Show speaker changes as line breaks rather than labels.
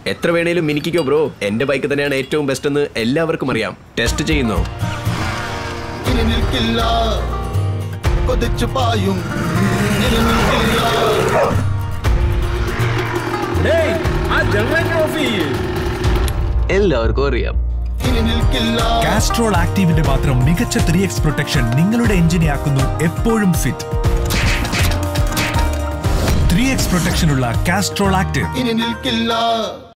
എത്ര വേണേലും മിനിക്കോ ബ്രോ. എന്റെ ബൈക്ക് തന്നെയാണ് ഏറ്റവും ബെസ്റ്റ് എന്ന് എല്ലാവർക്കും അറിയാം. ടെസ്റ്റ് ചെയ്യുന്നു. എല്ലാവർക്കും അറിയാം.
കാസ്ട്രോൾ ആക്റ്റീവിന്റെ മാത്രം മികച്ച 3x പ്രൊട്ടക്ഷൻ നിങ്ങളുടെ എഞ്ചിനെ ആക്കുന്നു എപ്പോഴും ഫിറ്റ്. 3x പ്രൊട്ടക്ഷനുള്ള Castrol active.